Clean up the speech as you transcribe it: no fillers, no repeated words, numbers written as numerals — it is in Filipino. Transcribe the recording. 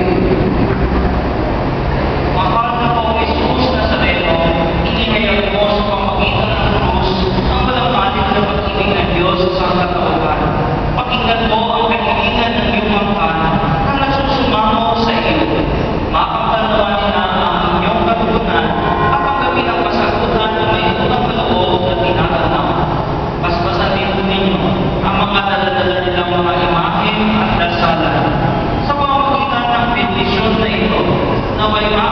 Mahal na po Jesus Nazareno, inihayag mo sa pamagitan ng krus ang walang-alit na pag-ibig ng Diyos sa katauhan. Pakinggan mo ang kahilingan ng iyong angkan na nagsusumamo sa iyo. Makakalwanin na ang inyong kalugunan at ang gabi ng kasagutan na may utang na loob na tinatanaw. Basbasan din po ninyo ang mga daladala nilang mga imahe at dasalan. Sa pamamagitan ng bendisyon na ito, naway